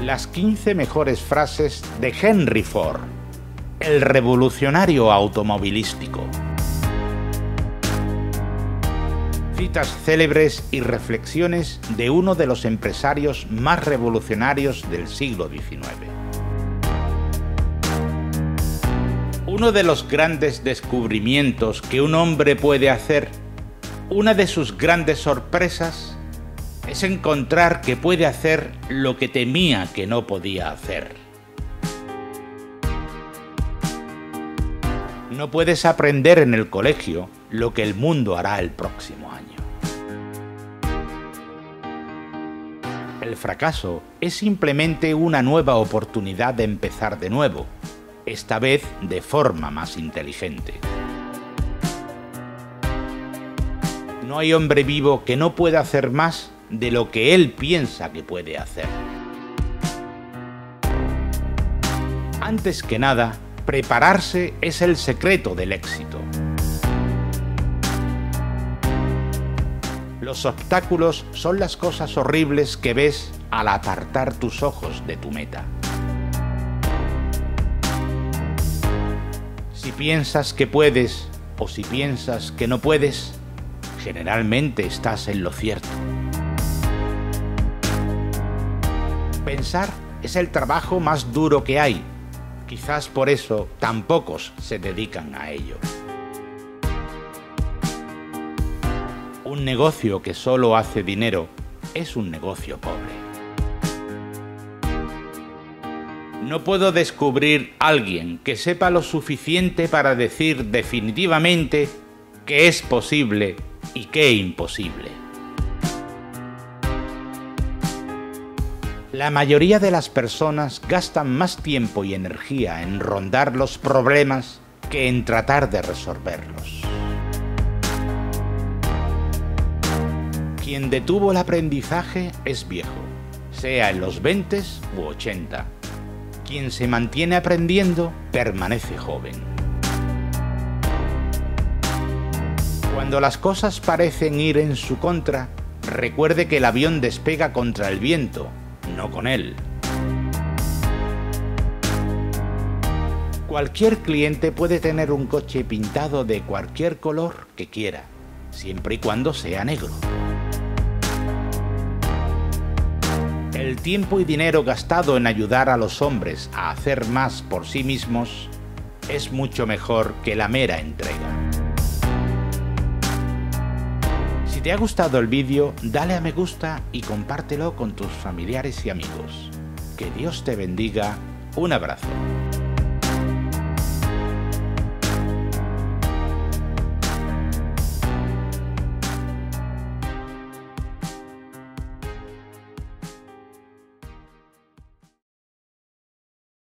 Las 15 mejores frases de Henry Ford, el revolucionario automovilístico. Citas célebres y reflexiones de uno de los empresarios más revolucionarios del siglo XIX. Uno de los grandes descubrimientos que un hombre puede hacer, una de sus grandes sorpresas, es encontrar que puede hacer lo que temía que no podía hacer. No puedes aprender en el colegio lo que el mundo hará el próximo año. El fracaso es simplemente una nueva oportunidad de empezar de nuevo, esta vez de forma más inteligente. No hay hombre vivo que no pueda hacer más de lo que él piensa que puede hacer. Antes que nada, prepararse es el secreto del éxito. Los obstáculos son las cosas horribles que ves al apartar tus ojos de tu meta. Si piensas que puedes o si piensas que no puedes, generalmente estás en lo cierto. Pensar es el trabajo más duro que hay. Quizás por eso tan pocos se dedican a ello. Un negocio que solo hace dinero es un negocio pobre. No puedo descubrir a alguien que sepa lo suficiente para decir definitivamente qué es posible y qué imposible. La mayoría de las personas gastan más tiempo y energía en rondar los problemas que en tratar de resolverlos. Quien detuvo el aprendizaje es viejo, sea en los 20 u 80. Quien se mantiene aprendiendo permanece joven. Cuando las cosas parecen ir en su contra, recuerde que el avión despega contra el viento, no con él. Cualquier cliente puede tener un coche pintado de cualquier color que quiera, siempre y cuando sea negro. El tiempo y dinero gastado en ayudar a los hombres a hacer más por sí mismos es mucho mejor que la mera entrega. Si te ha gustado el vídeo, dale a me gusta y compártelo con tus familiares y amigos. Que Dios te bendiga. Un abrazo.